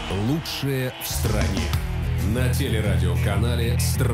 Лучшее в стране. На телерадиоканале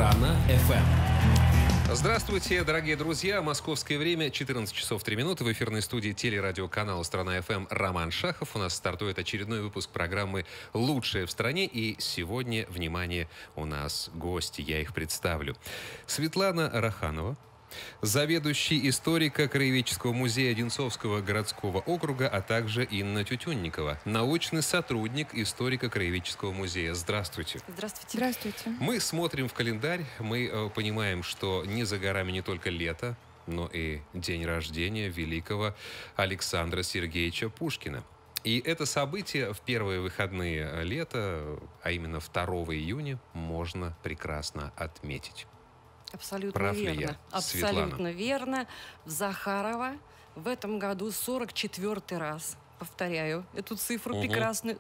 «Страна-ФМ». Здравствуйте, дорогие друзья. Московское время 14 часов 3 минуты. В эфирной студии телерадиоканала «Страна-ФМ» Роман Шахов. У нас стартует очередной выпуск программы «Лучшее в стране». И сегодня, внимание, у нас гости. Я их представлю. Светлана Раханова, заведующий историко-краеведческого музея Одинцовского городского округа, а также Инна Тютюнникова, научный сотрудник историко-краеведческого музея. Здравствуйте. Здравствуйте. Здравствуйте. Мы смотрим в календарь, мы понимаем, что не за горами не только лето, но и день рождения великого Александра Сергеевича Пушкина. И это событие в первые выходные лета, а именно 2 июня, можно прекрасно отметить. Абсолютно Прав ли верно. я, Абсолютно Светлана? верно. В Захарово в этом году 44-й раз, повторяю эту цифру прекрасную,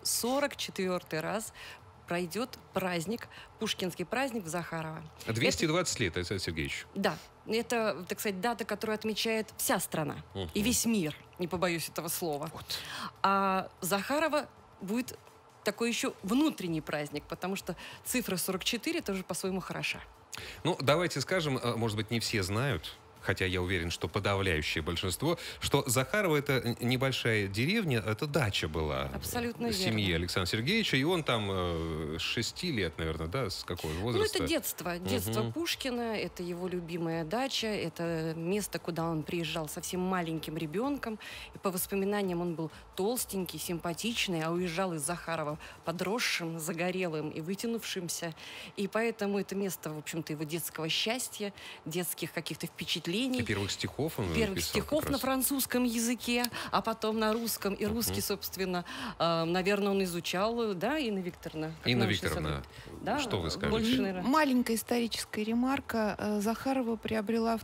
44-й раз пройдет праздник, пушкинский праздник в Захарово. 220 лет, Александр Сергеевич. Да, это, так сказать, дата, которую отмечает вся страна и весь мир, не побоюсь этого слова. Вот. А Захарово будет такой еще внутренний праздник, потому что цифра 44 тоже по-своему хороша. Ну, давайте скажем, может быть, не все знают, хотя я уверен, что подавляющее большинство, что Захарово — это небольшая деревня, это дача была. Абсолютно семьи верно. Александра Сергеевича, и он там с 6 лет, наверное, да, с какого возраста? Ну, это детство Пушкина, это его любимая дача, это место, куда он приезжал совсем маленьким ребенком. И по воспоминаниям он был толстенький, симпатичный, а уезжал из Захарова подросшим, загорелым и вытянувшимся. И поэтому это место, в общем-то, его детского счастья, детских каких-то впечатлений. И первых стихов он Первых писал стихов как на раз. французском языке, а потом на русском. И русский, собственно, наверное, он изучал, да, Инна Викторовна? Как Инна научный Викторовна, сотрудник? Да, что вы скажете? больше, наверное. Маленькая историческая ремарка. Захарова приобрела в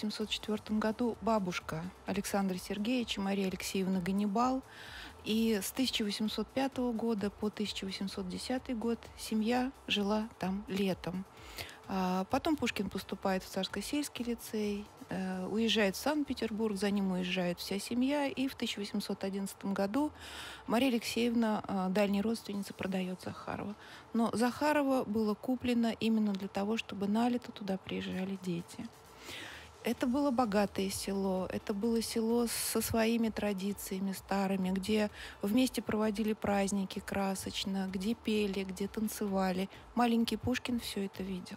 1804 году бабушка Александра Сергеевича, Мария Алексеевна Ганнибал. И с 1805 года по 1810 год семья жила там летом. Потом Пушкин поступает в Царско-сельский лицей, уезжает в Санкт-Петербург, за ним уезжает вся семья, и в 1811 году Мария Алексеевна, дальняя родственница, продает Захарова. Но Захарово было куплено именно для того, чтобы на лето туда приезжали дети. Это было богатое село, это было село со своими традициями старыми, где вместе проводили праздники красочно, где пели, где танцевали. Маленький Пушкин все это видел.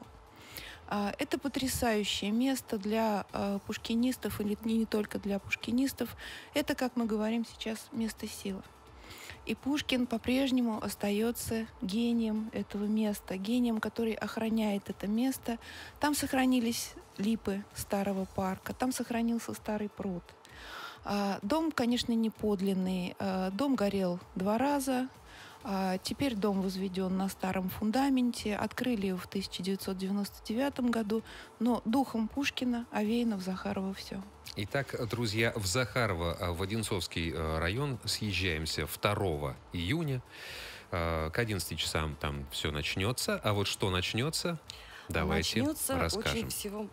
Это потрясающее место для пушкинистов, или не только для пушкинистов. Это, как мы говорим сейчас, место силы. И Пушкин по-прежнему остается гением этого места, гением, который охраняет это место. Там сохранились липы старого парка, там сохранился старый пруд. Дом, конечно, не подлинный. Дом горел 2 раза. Теперь дом возведен на старом фундаменте. Открыли его в 1999 году. Но духом Пушкина овеяно в Захарово все. Итак, друзья, в Захарово, в Одинцовский район съезжаемся 2 июня. К 11 часам там все начнется. А вот что начнется, давайте расскажем.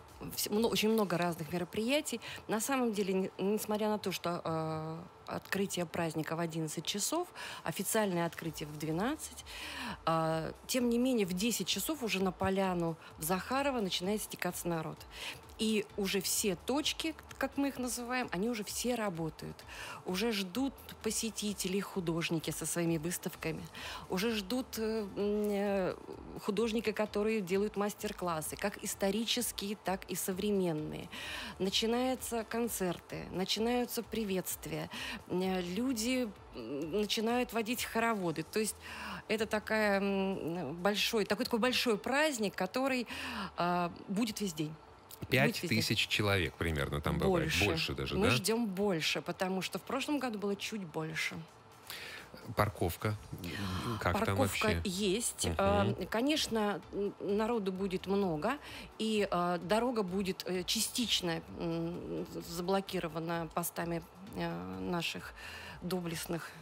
Очень много разных мероприятий. На самом деле, несмотря на то, что открытие праздника в 11 часов, официальное открытие в 12, тем не менее в 10 часов уже на поляну в Захарово начинает стекаться народ. И уже все точки, как мы их называем, они уже все работают. Уже ждут посетителей художники со своими выставками. Уже ждут художники, которые делают мастер-классы, как исторические, так и современные. Начинаются концерты, начинаются приветствия. Люди начинают водить хороводы. То есть это такой большой праздник, который будет весь день. 5000 человек примерно там бывает. Больше даже, Мы да? ждем больше, потому что в прошлом году было чуть больше. Парковка. Как там Парковка вообще? есть. Конечно, народу будет много, и дорога будет частично заблокирована постами наших доблестных.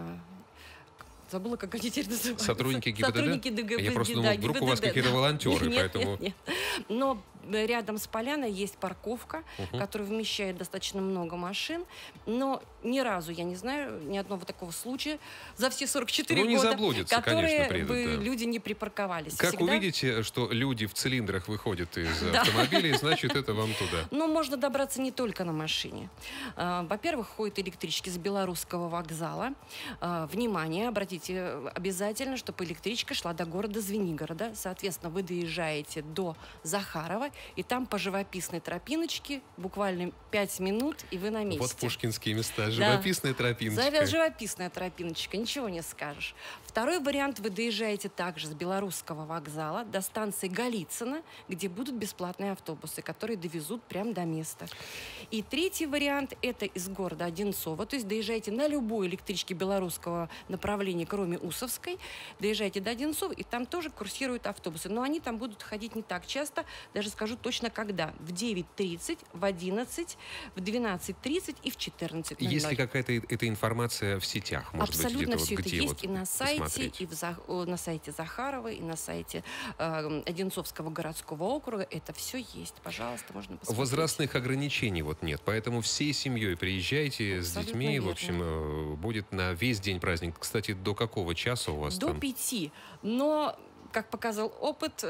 Забыла, как они теперь называются. Сотрудники ГИБДД? Сотрудники ГИБДД. Я просто думал, вдруг у вас какие-то волонтеры, нет, поэтому... Нет. Но рядом с поляной есть парковка, которая вмещает достаточно много машин, но ни разу я не знаю ни одного такого случая за все 44 не года, заблудятся, которые конечно, придут, бы да. люди не припарковались. Как Всегда... увидите, что люди в цилиндрах выходят из автомобилей, значит, это вам туда. Но можно добраться не только на машине. Во-первых, ходят электрички с Белорусского вокзала. Внимание, обратите обязательно, чтобы электричка шла до города Звенигорода. Соответственно, вы доезжаете до Захарова, и там по живописной тропиночке буквально 5 минут, и вы на месте. Вот пушкинские места, живописная тропиночка. Живописная тропиночка, ничего не скажешь. Второй вариант, вы доезжаете также с Белорусского вокзала до станции Голицыно, где будут бесплатные автобусы, которые довезут прямо до места. И третий вариант, это из города Одинцово, то есть доезжаете на любой электричке белорусского направления, кроме Усовской, доезжаете до Одинцова, и там тоже курсируют автобусы. Но они там будут ходить не так часто, даже скажу точно когда. В 9:30, в 11, в 12:30 и в 14:00. Есть ли какая-то эта информация в сетях? Может Абсолютно быть, все это где есть вот и на сайте, посмотреть? и на сайте Захарова, и на сайте Одинцовского городского округа. Это все есть. Пожалуйста, можно посмотреть. Возрастных ограничений вот нет, поэтому всей семьей приезжайте Абсолютно с детьми. верно. В общем, будет на весь день праздник. Кстати, до какого часа у вас До там? 5. Но, как показал опыт,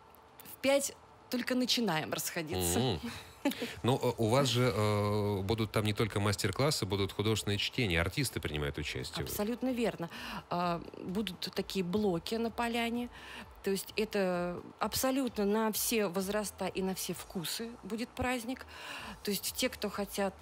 в 5 только начинаем расходиться. Но у вас же будут там не только мастер-классы, будут художественные чтения, артисты принимают участие. Абсолютно верно. Будут такие блоки на поляне. То есть это абсолютно на все возраста и на все вкусы будет праздник. То есть те, кто хотят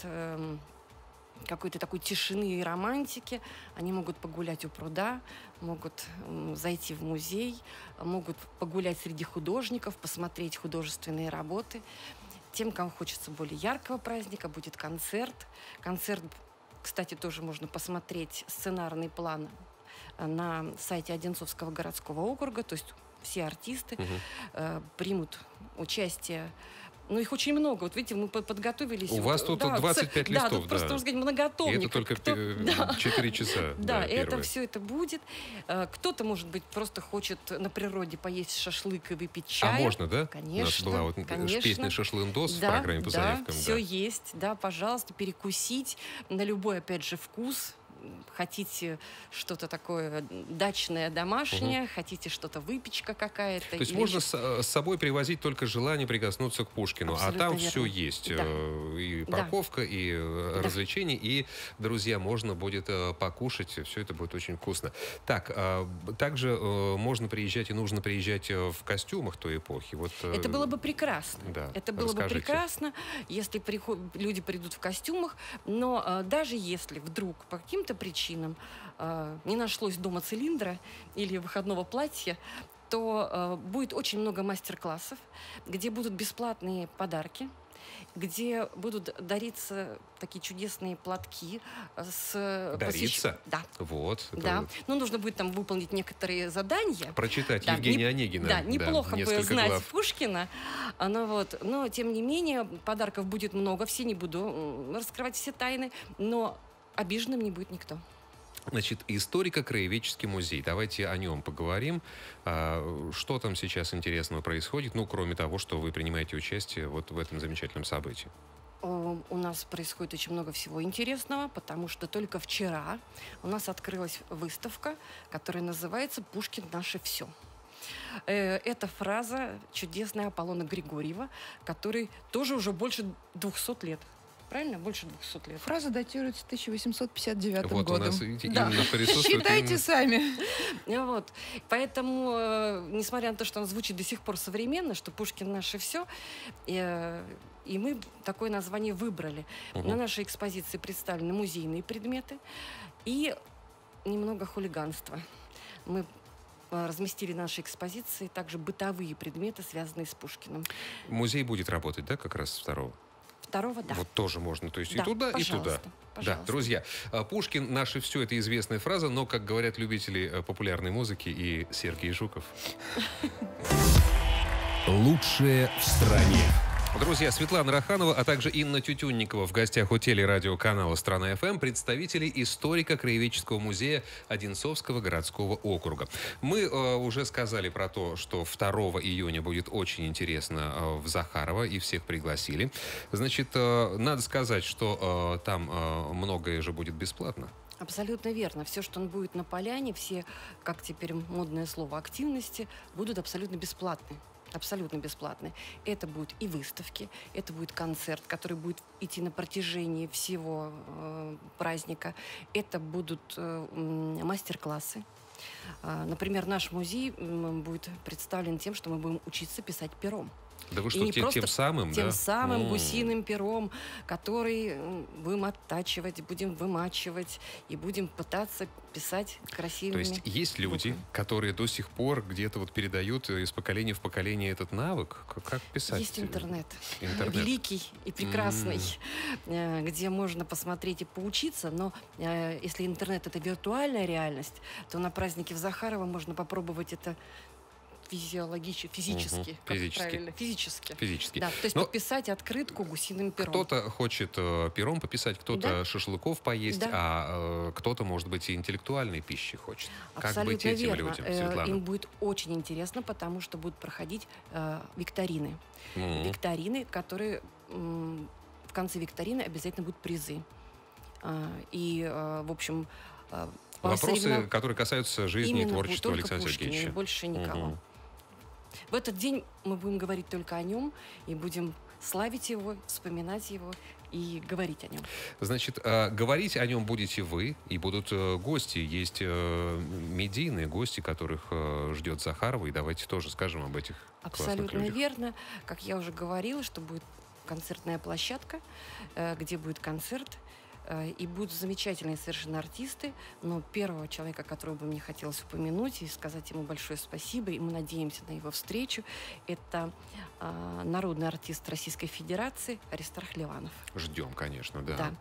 какой-то такой тишины и романтики, они могут погулять у пруда, могут зайти в музей, могут погулять среди художников, посмотреть художественные работы. Тем, кому хочется более яркого праздника, будет концерт. Концерт, кстати, тоже можно посмотреть сценарный план на сайте Одинцовского городского округа. То есть все артисты примут участие. Ну, их очень много. Вот видите, мы подготовились. У вас тут 25 листов, тут просто, можно сказать, многотомник. И это только 4 часа. Да, это все это будет. Кто-то, может быть, просто хочет на природе поесть шашлык и выпить чай. А можно, да? Конечно. У нас была вот песня «Шашлындос» в программе по заявкам. Да, все есть. Да, пожалуйста, перекусить на любой, опять же, вкус. Хотите что-то такое дачное, домашнее, хотите что-то выпечка какая-то. То есть можно с собой привозить только желание прикоснуться к Пушкину, абсолютно а там верно. все есть. Да. И парковка, и развлечения, и, друзья, можно будет покушать, все это будет очень вкусно. Так, также можно приезжать и нужно приезжать в костюмах той эпохи. Вот, это было бы прекрасно. Да, это было бы прекрасно, если люди придут в костюмах, но даже если вдруг по каким-то причинам не нашлось дома цилиндра или выходного платья, то будет очень много мастер-классов, где будут бесплатные подарки, где будут дариться такие чудесные платки с... Дариться? Да. Вот. Да. Но нужно будет там выполнить некоторые задания. Прочитать Евгения Онегина. Да, неплохо бы знать глав. Пушкина. Но, тем не менее, подарков будет много. Все не буду раскрывать все тайны, но обиженным не будет никто. Значит, историко-краеведческий музей. Давайте о нем поговорим. Что там сейчас интересного происходит? Ну, кроме того, что вы принимаете участие вот в этом замечательном событии. У нас происходит очень много всего интересного, потому что только вчера у нас открылась выставка, которая называется «Пушкин — наше все». Это фраза чудесная Аполлона Григорьева, который тоже уже больше 200 лет. Правильно? Больше 200 лет. Фраза датируется 1859 вот годом. У нас именно присутствует. Считайте сами. Вот. Поэтому, несмотря на то, что он звучит до сих пор современно, что Пушкин — наше все, и мы такое название выбрали. На нашей экспозиции представлены музейные предметы и немного хулиганства. Мы разместили в нашей экспозиции также бытовые предметы, связанные с Пушкиным. Музей будет работать, да, как раз 2-го? 2-го, да. Вот тоже можно, то есть да, и туда, и туда. Пожалуйста. Да, друзья, Пушкин — наше все, это известная фраза, но, как говорят любители популярной музыки, и Сергей Жуков. Лучшее в стране. Друзья, Светлана Раханова, а также Инна Тютюнникова в гостях у телерадиоканала «Страна ФМ», представители историко-краеведческого музея Одинцовского городского округа. Мы уже сказали про то, что 2 июня будет очень интересно в Захарово, и всех пригласили. Значит, надо сказать, что там многое же будет бесплатно. Абсолютно верно. Все, что он будет на поляне, все, как теперь модное слово, активности, будут абсолютно бесплатны. Абсолютно бесплатны. Это будут и выставки, это будет концерт, который будет идти на протяжении всего праздника. Это будут мастер-классы. Например, наш музей будет представлен тем, что мы будем учиться писать пером. Да вы что, тем самым, тем самым гусиным пером, который будем оттачивать, будем вымачивать и будем пытаться писать красивыми. То есть есть люди, которые до сих пор где-то вот передают из поколения в поколение этот навык? Как писать? Есть интернет. Великий и прекрасный, где можно посмотреть и поучиться, но если интернет — это виртуальная реальность, то на празднике в Захарово можно попробовать это физически. Да, то есть подписать открытку гусиным пером. Кто-то хочет пером пописать, кто-то шашлыков поесть, а кто-то, может быть, и интеллектуальной пищи хочет. Абсолютно как быть этим верно. людям, Светлана? Им будет очень интересно, потому что будут проходить викторины. Викторины, которые в конце викторины обязательно будут призы. И, в общем, вопросы, которые касаются жизни и творчества Александра Сергеевича. Больше никого. В этот день мы будем говорить только о нем и будем славить его, вспоминать его и говорить о нем. Значит, говорить о нем будете вы, и будут гости. Есть медийные гости, которых ждет Захарова, и давайте тоже скажем об этих классных людях. Абсолютно верно. Как я уже говорила, что будет концертная площадка, где будет концерт, и будут замечательные совершенно артисты, но первого человека, которого бы мне хотелось упомянуть и сказать ему большое спасибо, и мы надеемся на его встречу, это народный артист Российской Федерации Аристарх Ливанов. Ждем, конечно, да.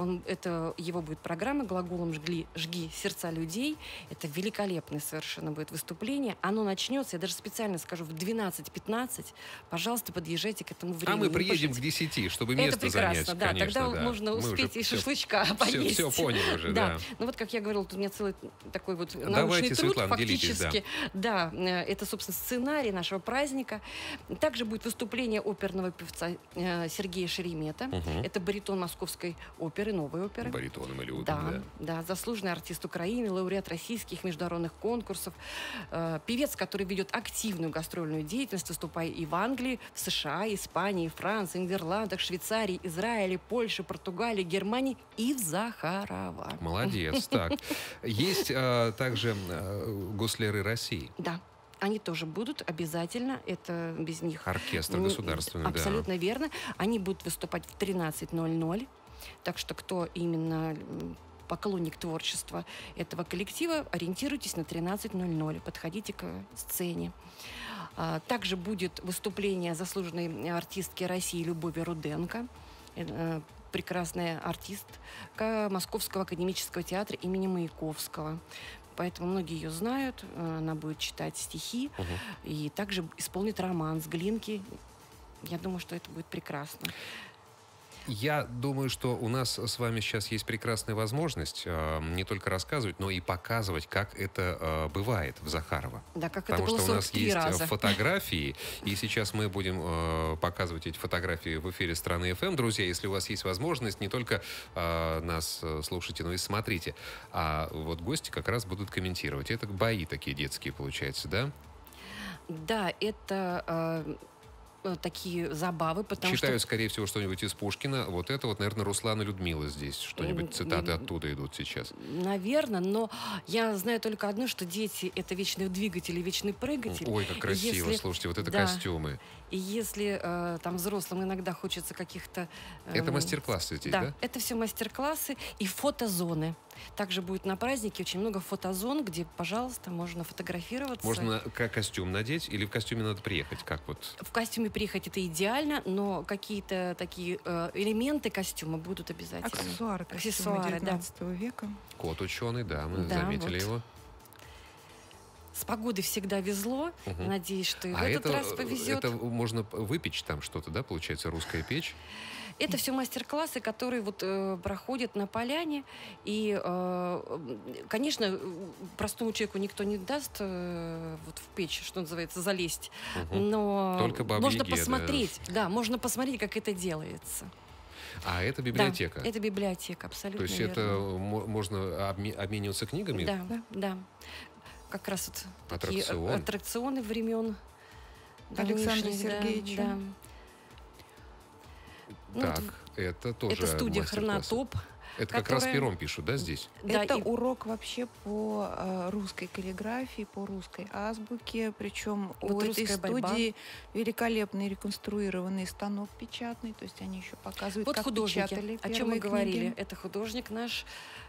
Его будет программа «Глаголом жги сердца людей». Это великолепное совершенно будет выступление. Оно начнется, я даже специально скажу, в 12:15. Пожалуйста, подъезжайте к этому времени. А мы приедем к 10, чтобы место занять, да, конечно. Тогда можно успеть и шашлычка поесть. Все поняли уже, да. Ну вот, как я говорила, тут у меня целый такой вот научный Давайте, труд, Светлана, фактически. делитесь, да, это, собственно, сценарий нашего праздника. Также будет выступление оперного певца Сергея Шеремета. Это баритон Московской оперы, новой оперы. Баритоны мы любим, да. Заслуженный артист Украины, лауреат российских международных конкурсов. Певец, который ведет активную гастрольную деятельность, выступая и в Англии, в США, Испании, Франции, Нидерландах, Швейцарии, Израиле, Польше, Португалии, Германии и в Захарово. Молодец. Так, есть также гусляры России. Да. Они тоже будут обязательно, это без них... Оркестр государственный, абсолютно верно. Они будут выступать в 13:00. Так что кто именно поклонник творчества этого коллектива, ориентируйтесь на 13:00. Подходите к сцене. Также будет выступление заслуженной артистки России Любови Руденко. Прекрасная артистка Московского академического театра имени Маяковского. Поэтому многие ее знают. Она будет читать стихи и также исполнит романс Глинки. Я думаю, что это будет прекрасно. Я думаю, что у нас с вами сейчас есть прекрасная возможность не только рассказывать, но и показывать, как это бывает в Захарово. Да, как Потому это было что у нас 43 есть раза. Фотографии, и сейчас мы будем показывать эти фотографии в эфире «Страны ФМ». Друзья, если у вас есть возможность, не только нас слушайте, но и смотрите. А вот гости как раз будут комментировать. Это бои такие детские, получается, да? Да, это... такие забавы, потому Читаю, что... скорее всего, что-нибудь из Пушкина. Вот это вот, наверное, Руслан и Людмила здесь. Что-нибудь, цитаты оттуда идут сейчас. Наверное, но я знаю только одно, что дети — это вечный двигатель и вечный прыгатель. Ой, как красиво, слушайте, вот это костюмы. И если там взрослым иногда хочется каких-то... Это мастер-классы здесь, да? Да, это все мастер-классы и фотозоны. Также будет на празднике очень много фотозон, где, пожалуйста, можно фотографироваться. Можно костюм надеть или в костюме надо приехать? Как вот? В костюме приехать это идеально, но какие-то такие элементы костюма будут обязательно. Аксессуары Аксессуары, XIX века. Кот ученый, да, мы заметили вот. его. С погодой всегда везло. Надеюсь, что и в этот раз повезет. Это можно выпечь там что-то, да, получается, русская печь? Это все мастер-классы, которые вот проходят на поляне. И, конечно, простому человеку никто не даст вот в печь, что называется, залезть. Но только можно посмотреть. Да, можно посмотреть, как это делается. А это библиотека? Да, это библиотека, абсолютно То есть верно. это можно обмениваться книгами? Да, да. Как раз вот такие Аттракцион. аттракционы времен Александра давнишних, Сергеевича. да. Ну, Так, это тоже это студия мастер-класс. «Хронотоп». Это как раз пером пишут, да, здесь? Да, Это и- урок вообще по русской каллиграфии, по русской азбуке. Причем Вот у этой русская борьба. студии великолепный реконструированный станок печатный. То есть они еще показывают, Вот как художники, печатали о чем мы первые говорили. книги. Это художник наш,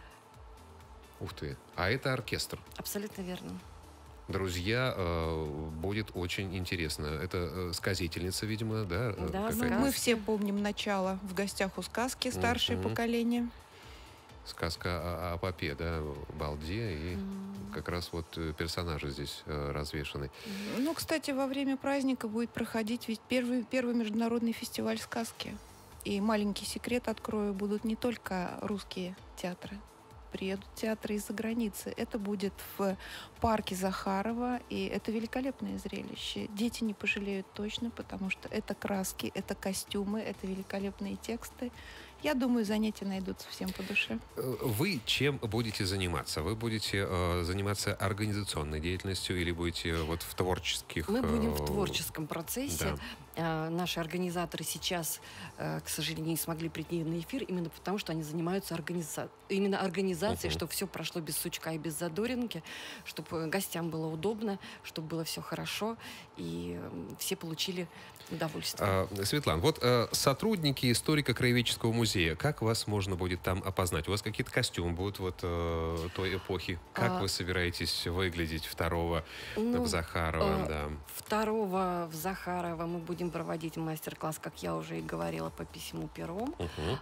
Ух ты. А это оркестр. абсолютно верно. Друзья, будет очень интересно. Это сказительница, видимо, да? Да, какая-то? сказка. Мы все помним начало «В гостях у сказки», старшее поколение. Сказка о попе, да, балде, и как раз вот персонажи здесь развешаны. Ну, кстати, во время праздника будет проходить ведь первый международный фестиваль сказки. И маленький секрет открою, будут не только русские театры. Приедут театры из-за границы. Это будет в парке Захарова, и это великолепное зрелище. Дети не пожалеют точно, потому что это краски, это костюмы, это великолепные тексты. Я думаю, занятия найдутся всем по душе. Вы чем будете заниматься? Вы будете заниматься организационной деятельностью или будете вот в творческих... Мы будем в творческом процессе. Да. Наши организаторы сейчас, к сожалению, не смогли прийти на эфир именно потому, что они занимаются организацией, чтобы все прошло без сучка и без задоринки, чтобы гостям было удобно, чтобы было все хорошо и все получили удовольствие. Светлана, вот сотрудники историко-краеведческого музея, как вас можно будет там опознать? У вас какие-то костюмы будут вот той эпохи? Как вы собираетесь выглядеть 2-го в Захарова? Да. 2-го в Захарова мы будем проводить мастер-класс, как я уже и говорила, по письму пером.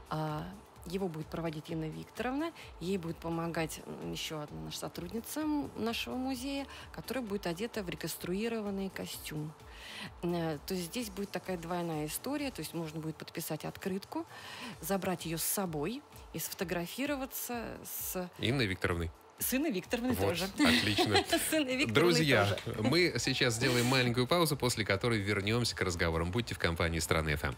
Его будет проводить Инна Викторовна. Ей будет помогать еще одна наша сотрудница нашего музея, которая будет одета в реконструированный костюм. То есть здесь будет такая двойная история. То есть можно будет подписать открытку, забрать ее с собой и сфотографироваться с... Инной Викторовной. С Инной Викторовной Вот, тоже. отлично. С Инной Викторовной Друзья, тоже. мы сейчас сделаем маленькую паузу, после которой вернемся к разговорам. Будьте в компании Страны ФМ.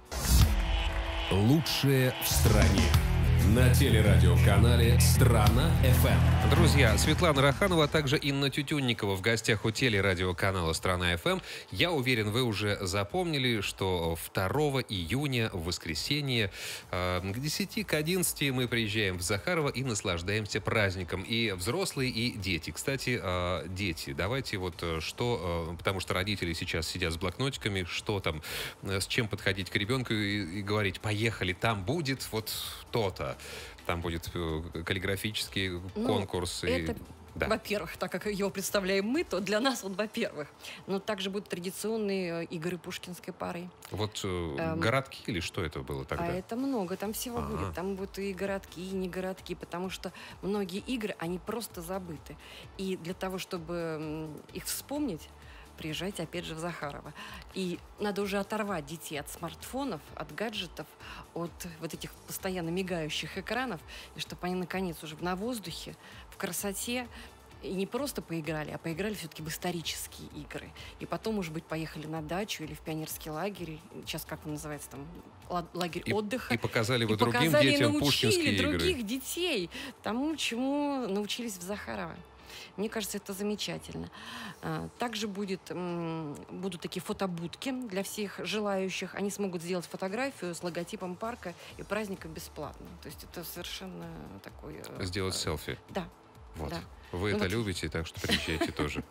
Лучшее в стране. На телерадиоканале «Страна-ФМ». Друзья, Светлана Раханова, а также Инна Тютюнникова в гостях у телерадиоканала «Страна-ФМ». Я уверен, вы уже запомнили, что 2 июня, в воскресенье, к 10, к 11 мы приезжаем в Захарова и наслаждаемся праздником. И взрослые, и дети. Кстати, дети, давайте вот что, потому что родители сейчас сидят с блокнотиками, что там, с чем подходить к ребенку и говорить: поехали, там будет вот то-то. Там будет каллиграфический конкурс. Это, да. во-первых, так как его представляем мы, то для нас он, во-первых. Но также будут традиционные игры пушкинской пары. Вот городки или что это было тогда? А это много, там всего будет. Там будут и городки, и не городки, потому что многие игры, они просто забыты. И для того, чтобы их вспомнить, приезжайте опять же в Захарова. И надо уже оторвать детей от смартфонов, от гаджетов, от вот этих постоянно мигающих экранов, и чтобы они наконец уже на воздухе, в красоте, и не просто поиграли, а поиграли все-таки в исторические игры. И потом, может быть, поехали на дачу или в пионерский лагерь. Сейчас как он называется там? Лагерь отдыха. И показали вы И другим показали, детям и пушкинские научили игры. других детей тому, чему научились в Захарова. Мне кажется, это замечательно. Также будут такие фотобудки для всех желающих. Они смогут сделать фотографию с логотипом парка и праздника бесплатно. То есть это совершенно такой... Сделать селфи. Да. Вот. Да. Вы Ну это вот. любите, так что приезжайте тоже.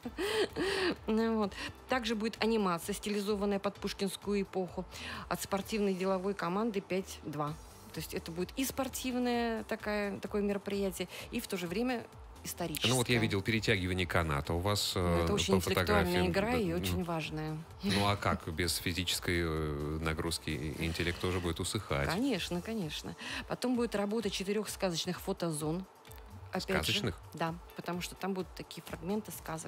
Вот. Также будет анимация, стилизованная под пушкинскую эпоху, от спортивной деловой команды 5-2. То есть это будет и спортивное такое мероприятие, и в то же время историческое. Ну вот я видел перетягивание каната у вас Это по очень интеллектуальная фотографиям. игра и Да, очень важная. Ну а как? Без физической нагрузки интеллект тоже будет усыхать. Конечно, конечно. Потом будет работа 4 сказочных фотозон. Опять Сказочных? Же, да, потому что там будут такие фрагменты сказок.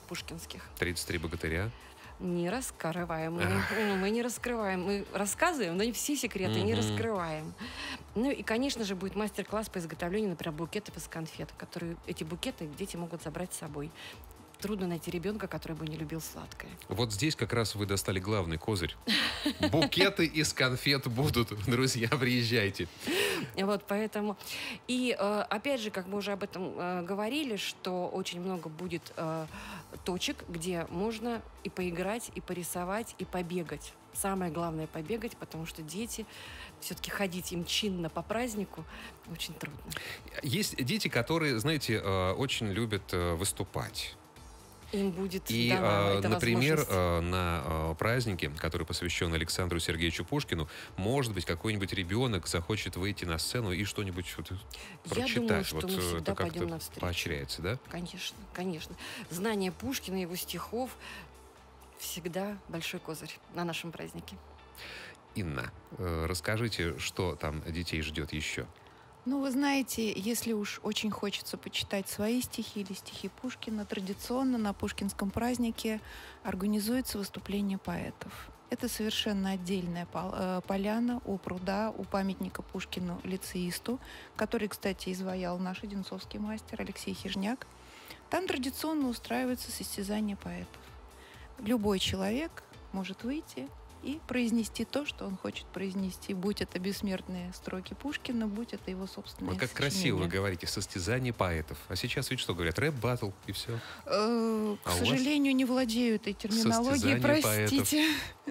пушкинских. 33 богатыря. Не раскрываем. Мы не раскрываем. Мы рассказываем, но не все секреты не раскрываем. Ну и, конечно же, будет мастер-класс по изготовлению, например, букетов из конфет, которые эти букеты дети могут забрать с собой. Трудно найти ребенка, который бы не любил сладкое. Вот здесь как раз вы достали главный козырь. Букеты из конфет будут. Друзья, приезжайте. Вот, поэтому... И, опять же, как мы уже об этом говорили, что очень много будет точек, где можно и поиграть, и порисовать, и побегать. Самое главное — побегать, потому что дети, все-таки ходить им чинно по празднику очень трудно. Есть дети, которые, знаете, очень любят выступать. Им будет И, дана эта например, возможность. на празднике, который посвящен Александру Сергеевичу Пушкину, может быть, какой-нибудь ребенок захочет выйти на сцену и что-нибудь прочитать. Я думаю, что вот мы всегда это пойдем как-то навстречу. поощряется, да? Конечно, конечно. Знание Пушкина, его стихов всегда большой козырь на нашем празднике. Инна, расскажите, что там детей ждет еще? Ну, вы знаете, если уж очень хочется почитать свои стихи или стихи Пушкина, традиционно на Пушкинском празднике организуется выступление поэтов. Это совершенно отдельная поляна у пруда, у памятника Пушкину лицеисту, который, кстати, изваял наш одинцовский мастер Алексей Хижняк. Там традиционно устраивается состязание поэтов. Любой человек может выйти и произнести то, что он хочет произнести, будь это бессмертные строки Пушкина, будь это его собственные Вот как красиво вы говорите, состязание поэтов. А сейчас ведь что говорят? Рэп-баттл и все. К сожалению, не владею этой терминологией, Состязание простите.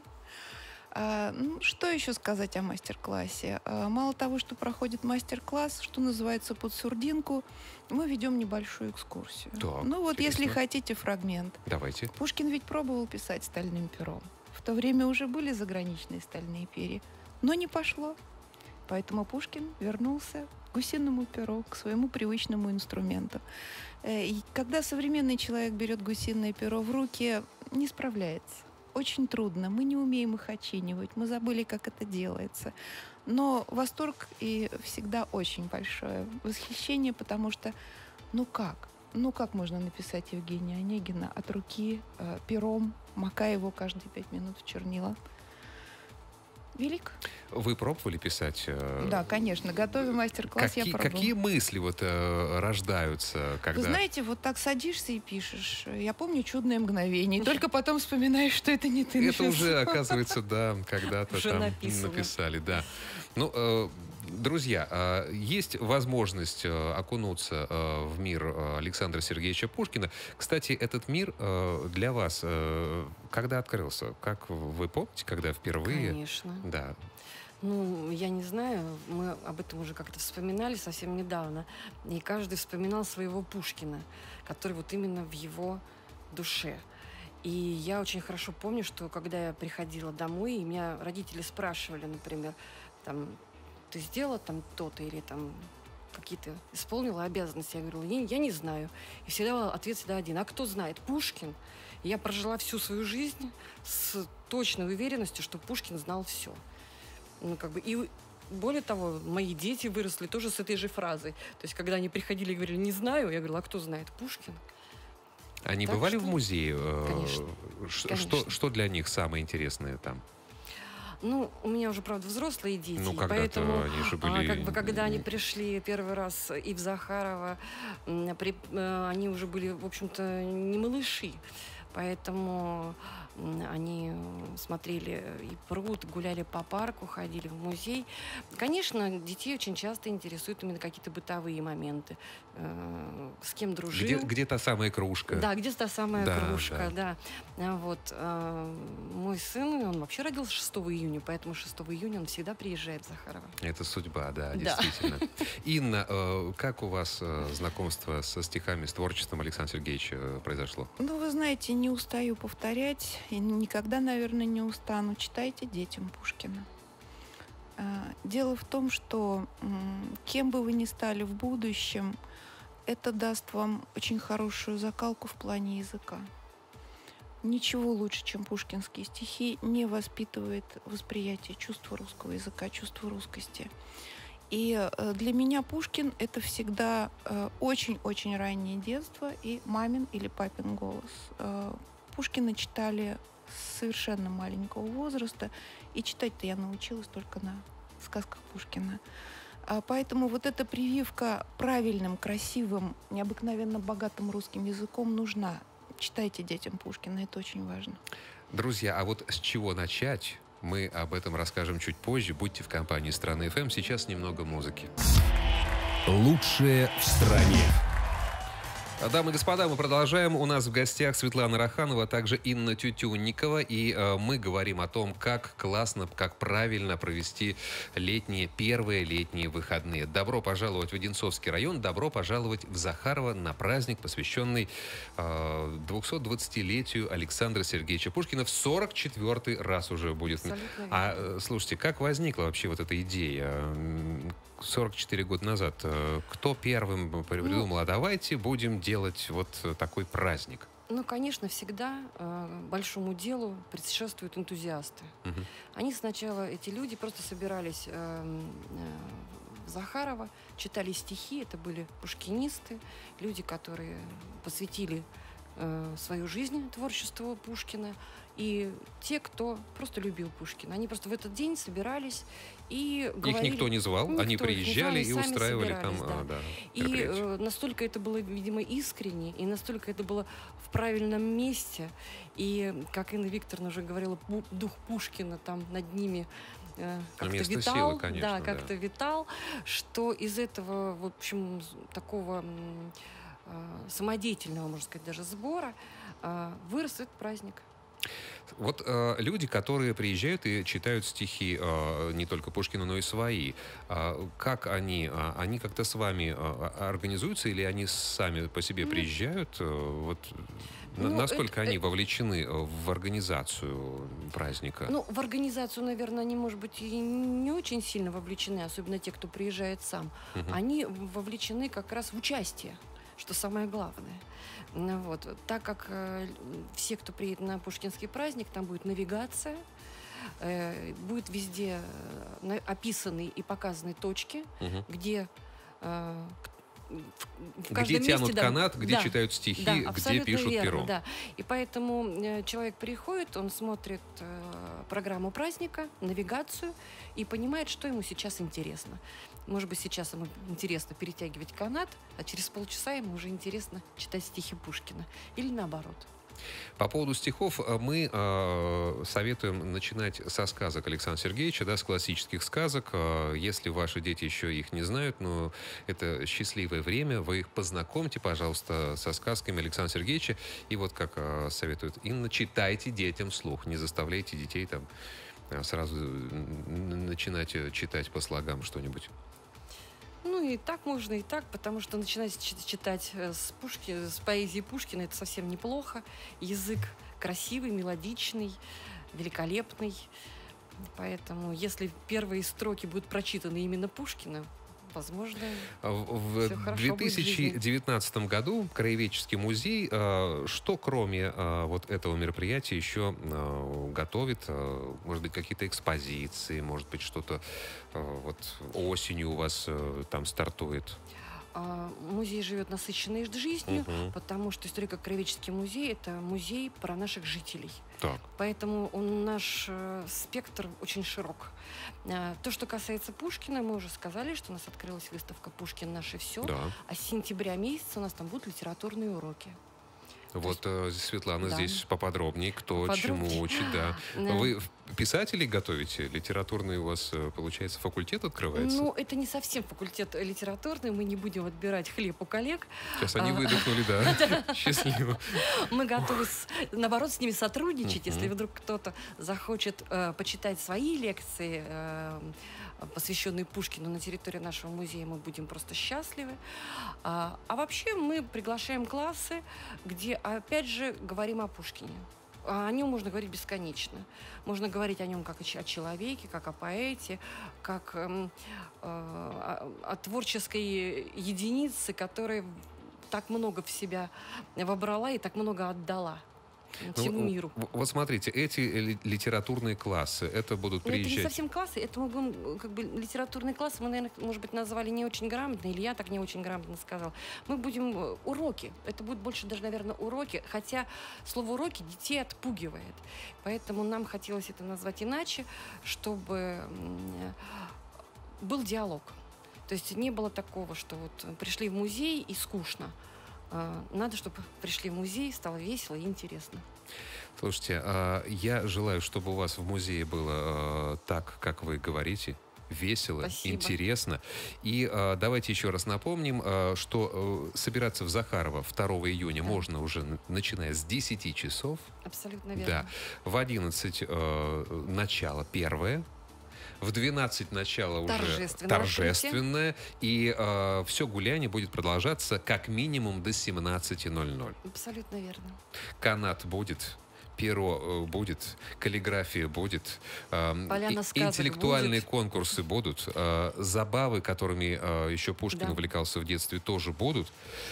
Что еще сказать о мастер-классе? Мало того, что проходит мастер-класс, что называется, под сурдинку, мы ведем небольшую экскурсию. Так, ну вот, если интересно. хотите, фрагмент. Давайте. Пушкин ведь пробовал писать стальным пером. В то время уже были заграничные стальные перья, но не пошло. Поэтому Пушкин вернулся к гусиному перу, к своему привычному инструменту. И когда современный человек берет гусиное перо в руки, не справляется. Очень трудно. Мы не умеем их очинивать. Мы забыли, как это делается. Но восторг и всегда очень большое восхищение, потому что, ну как можно написать Евгения Онегина от руки, пером, макая его каждые 5 минут в чернила? Велик? Вы пробовали писать? Да, конечно. Готовя мастер-класс, я пробовала. Какие мысли рождаются, когда... Вы знаете, вот так садишься и пишешь. Я помню «Чудное мгновение». И только потом вспоминаешь, что это не ты написал. Это уже, оказывается, да, когда-то Уже там написано. написали, да. Ну, друзья, есть возможность окунуться в мир Александра Сергеевича Пушкина. Кстати, этот мир для вас когда открылся? Как вы помните, когда впервые? Конечно. Да. Ну, я не знаю, мы об этом уже как-то вспоминали совсем недавно. И каждый вспоминал своего Пушкина, который вот именно в его душе. И я очень хорошо помню, что когда я приходила домой, и меня родители спрашивали, например, там, ты сделала там то-то или там какие-то исполнила обязанности? Я говорила, я не знаю. И всегда ответ всегда один. А кто знает? Пушкин. И я прожила всю свою жизнь с точной уверенностью, что Пушкин знал все. Ну, как бы, и более того, мои дети выросли тоже с этой же фразой. То есть, когда они приходили и говорили, не знаю, я говорила, а кто знает? Пушкин. Они Так бывали что- в музее? Конечно. Что, что для них самое интересное там? Ну, у меня уже, правда, взрослые дети, Ну, и когда-то поэтому, они же были- как бы, когда они пришли первый раз и в Захарова, они уже были, в общем-то, не малыши. Поэтому они смотрели и пруд, гуляли по парку, ходили в музей. Конечно, детей очень часто интересуют именно какие-то бытовые моменты. С кем дружил. Где та самая кружка? Да, где та самая Да, кружка, да. Вот. Мой сын, он вообще родился 6 июня, поэтому 6 июня он всегда приезжает в Захарова. Это судьба, да, Да. действительно. Инна, как у вас знакомство со стихами, с творчеством Александра Сергеевича произошло? Ну, вы знаете, не устаю повторять, и никогда, наверное, не устану. Читайте детям Пушкина. Дело в том, что кем бы вы ни стали в будущем, это даст вам очень хорошую закалку в плане языка. Ничего лучше, чем пушкинские стихи, не воспитывает восприятие чувства русского языка, чувства русскости. И для меня Пушкин — это всегда очень-очень раннее детство и мамин или папин голос. Пушкина читали с совершенно маленького возраста, и читать-то я научилась только на сказках Пушкина. Поэтому вот эта прививка правильным, красивым, необыкновенно богатым русским языком нужна. Читайте детям Пушкина, это очень важно. Друзья, а вот с чего начать? Мы об этом расскажем чуть позже. Будьте в компании Страны ФМ. Сейчас немного музыки. Лучшее в стране. Дамы и господа, мы продолжаем. У нас в гостях Светлана Раханова, а также Инна Тютюнникова. И мы говорим о том, как классно, как правильно провести первые летние выходные. Добро пожаловать в Одинцовский район, добро пожаловать в Захарово на праздник, посвященный 220-летию Александра Сергеевича Пушкина. В 44-й раз уже будет. Слушайте, как возникла вообще вот эта идея? 44 года назад. Кто первым придумал, а давайте будем делать вот такой праздник? Ну, конечно, всегда большому делу предшествуют энтузиасты. Они сначала, эти люди, просто собирались в Захарово, читали стихи, это были пушкинисты, люди, которые посвятили свою жизнь творчеству Пушкина, и те, кто просто любил Пушкина. Они просто в этот день собирались и говорили... Их никто не звал, они приезжали и устраивали там И настолько это было, видимо, искренне, и настолько это было в правильном месте. И, как Инна Викторовна уже говорила, дух Пушкина там над ними как-то витал. Силы, конечно, да, как-то витал, что из этого, в общем, такого самодеятельного, можно сказать, даже сбора вырос этот праздник. Вот люди, которые приезжают и читают стихи не только Пушкина, но и свои, как они как-то с вами организуются или они сами по себе приезжают? Вот, насколько они вовлечены в организацию праздника? Ну, в организацию, наверное, они, может быть, и не очень сильно вовлечены, особенно те, кто приезжает сам. Они вовлечены как раз в участие, что самое главное. Вот. Так как все, кто приедет на Пушкинский праздник, там будет навигация, будет везде описаны и показаны точки, где где тянут канат, где читают стихи, где пишут пером. Да. И поэтому человек приходит, он смотрит программу праздника, навигацию и понимает, что ему сейчас интересно. Может быть, сейчас ему интересно перетягивать канат, а через полчаса ему уже интересно читать стихи Пушкина. Или наоборот. По поводу стихов мы советуем начинать со сказок Александра Сергеевича, с классических сказок. Если ваши дети еще их не знают, но это счастливое время, вы их познакомьте, пожалуйста, со сказками Александра Сергеевича. И вот как советует Инна, читайте детям вслух, не заставляйте детей там сразу начинать читать по слогам что-нибудь. Ну, и так можно, и так, потому что начинать читать с поэзии Пушкина — это совсем неплохо. Язык красивый, мелодичный, великолепный. Поэтому, если первые строки будут прочитаны именно Пушкина, возможно, в 2019 году Краеведческий музей, что кроме вот этого мероприятия еще готовит? Может быть, какие-то экспозиции, может быть, что-то вот осенью у вас там стартует? Музей живет насыщенной жизнью, потому что историко-краеведческий музей — это музей про наших жителей. Так. Поэтому наш спектр очень широк. То, что касается Пушкина, мы уже сказали, что у нас открылась выставка «Пушкин. Наше все». Да. А с сентября месяца у нас там будут литературные уроки. Вот Светлана здесь поподробнее, кто чему учит. Да. Вы писателей готовите? Литературный у вас, получается, факультет открывается? Ну, это не совсем факультет литературный. Мы не будем отбирать хлеб у коллег. Сейчас они выдохнули, да. Счастливо. Мы готовы, наоборот, с ними сотрудничать. Если вдруг кто-то захочет почитать свои лекции, посвященные Пушкину, на территории нашего музея, мы будем просто счастливы. А вообще мы приглашаем классы, где, опять же, говорим о Пушкине. О нем можно говорить бесконечно. Можно говорить о нем как о человеке, как о поэте, как о творческой единице, которая так много в себя вобрала и так много отдала. всему миру. Вот смотрите, эти литературные классы, это будут приезжать... Это не совсем классы, это мы будем, как бы, литературные классы, мы, наверное, может быть, назвали не очень грамотно, или я так не очень грамотно сказала. Мы будем уроки, это будет больше даже, наверное, уроки, хотя слово «уроки» детей отпугивает. Поэтому нам хотелось это назвать иначе, чтобы был диалог. То есть не было такого, что вот пришли в музей и скучно. Надо, чтобы пришли в музей, стало весело и интересно. Слушайте, я желаю, чтобы у вас в музее было так, как вы говорите, весело, Спасибо. интересно. И давайте еще раз напомним, что собираться в Захарова 2 июня можно уже начиная с 10 часов. Абсолютно верно. Да. В 11 начало первое. В 12 начало уже торжественное. И все гуляние будет продолжаться как минимум до 17:00. Абсолютно верно. Канат будет, перо будет, каллиграфия будет, интеллектуальные будет. конкурсы будут, забавы, которыми еще Пушкин увлекался в детстве, тоже будут.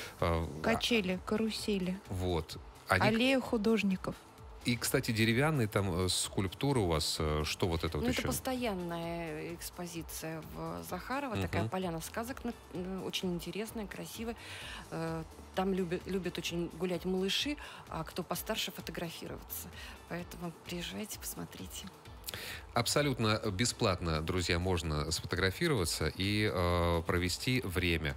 Качели, карусели. Вот. Аллея художников. И, кстати, деревянные там скульптуры у вас, что вот это вот еще? Это постоянная экспозиция в Захарова, такая поляна сказок, очень интересная, красивая. Там любят очень гулять малыши, а кто постарше фотографироваться. Поэтому приезжайте, посмотрите. Абсолютно бесплатно, друзья, можно сфотографироваться и провести время.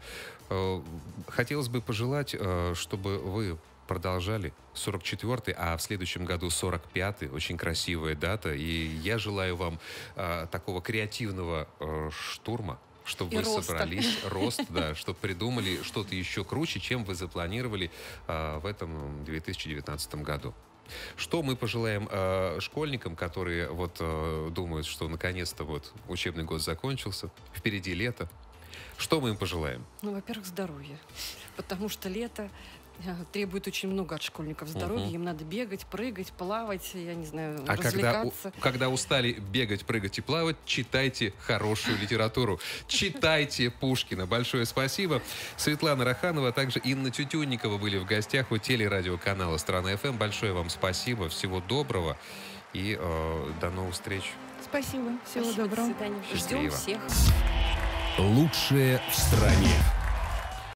Хотелось бы пожелать, чтобы вы продолжали. 44-й, а в следующем году 45-й. Очень красивая дата. И я желаю вам такого креативного штурма, чтобы и вы роста. собрались, рост, да, чтобы придумали что-то еще круче, чем вы запланировали в этом 2019 году. Что мы пожелаем школьникам, которые вот думают, что наконец-то вот учебный год закончился, впереди лето? Что мы им пожелаем? Ну, во-первых, здоровье. Потому что лето требует очень много от школьников здоровья. Им надо бегать, прыгать, плавать, я не знаю, развлекаться. Когда устали бегать, прыгать и плавать, читайте хорошую литературу. Читайте Пушкина. Большое спасибо. Светлана Раханова, а также Инна Тютюнникова были в гостях у телерадиоканала «Страна ФМ». Большое вам спасибо. Всего доброго. И до новых встреч. Спасибо. Всего доброго. До свидания. Счастливо. Ждем всех. Лучшее в стране.